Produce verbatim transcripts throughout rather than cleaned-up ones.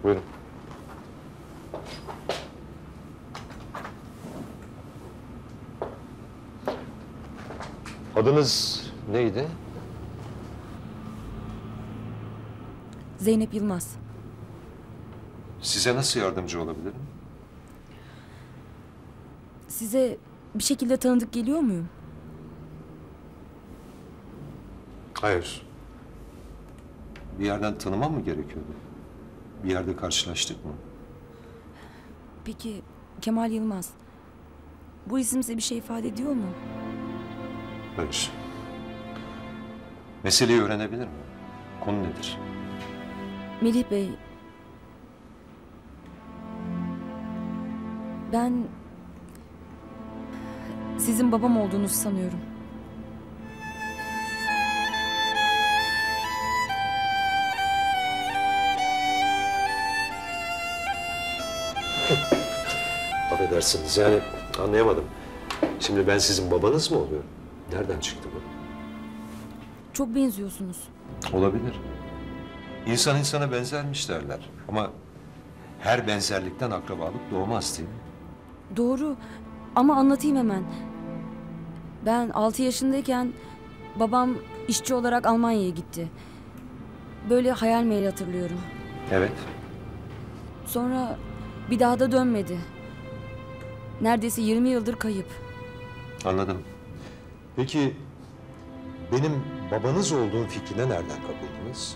Buyurun. Adınız neydi? Zeynep Yılmaz. Size nasıl yardımcı olabilirim? Size bir şekilde tanıdık geliyor muyum? Hayır. Bir yerden tanımam mı gerekiyordu? Bir yerde karşılaştık mı? Peki Kemal Yılmaz. Bu isim size bir şey ifade ediyor mu? Hayır. Meseleyi öğrenebilir miyim? Konu nedir? Melih Bey. Ben sizin babam olduğunuzu sanıyorum. Affedersiniz, yani anlayamadım. Şimdi ben sizin babanız mı oluyorum? Nereden çıktı bu? Çok benziyorsunuz. Olabilir. İnsan insana benzermiş derler. Ama her benzerlikten akrabalık doğmaz değil mi? Doğru ama anlatayım hemen. Ben altı yaşındayken babam işçi olarak Almanya'ya gitti. Böyle hayal meyil hatırlıyorum. Evet. Sonra bir daha da dönmedi. Neredeyse yirmi yıldır kayıp. Anladım. Peki benim babanız olduğum fikrine nereden kapıldınız?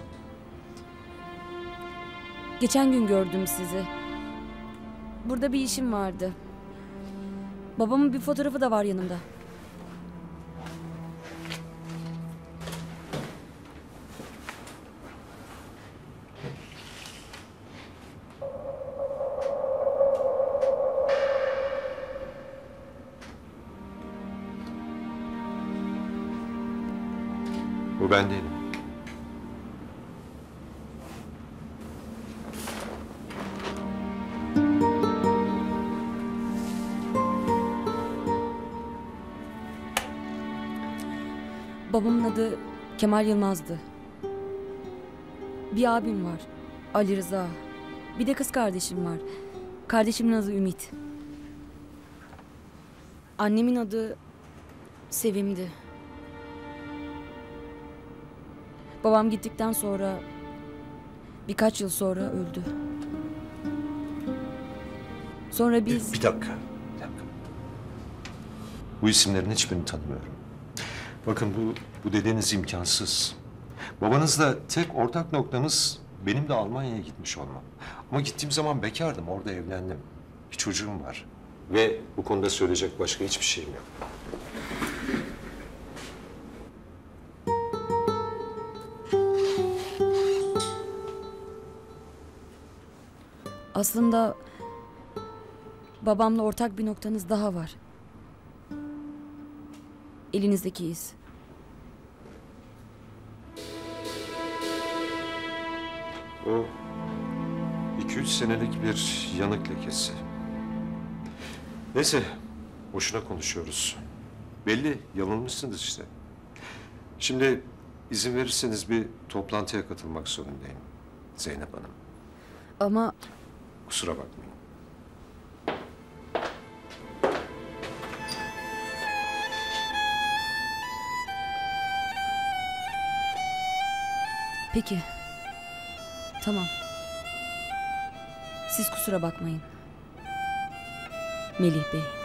Geçen gün gördüm sizi. Burada bir işim vardı. Babamın bir fotoğrafı da var yanımda. Bu ben değilim. Babamın adı Kemal Yılmaz'dı. Bir abim var, Ali Rıza. Bir de kız kardeşim var. Kardeşimin adı Ümit. Annemin adı Sevim'di. Babam gittikten sonra birkaç yıl sonra öldü. Sonra biz... Bir dakika, bir dakika. Bu isimlerin hiçbirini tanımıyorum. Bakın bu, bu dediğiniz imkansız. Babanızla tek ortak noktamız benim de Almanya'ya gitmiş olmam. Ama gittiğim zaman bekardım, orada evlendim. Bir çocuğum var. Ve bu konuda söyleyecek başka hiçbir şeyim yok. Aslında babamla ortak bir noktanız daha var. Elinizdeki iz. O iki üç senelik bir yanık lekesi. Neyse, boşuna konuşuyoruz. Belli, yanılmışsınız işte. Şimdi izin verirseniz bir toplantıya katılmak zorundayım Zeynep Hanım. Ama Kusura bakmayın. peki. Tamam. Siz kusura bakmayın. Melih Bey.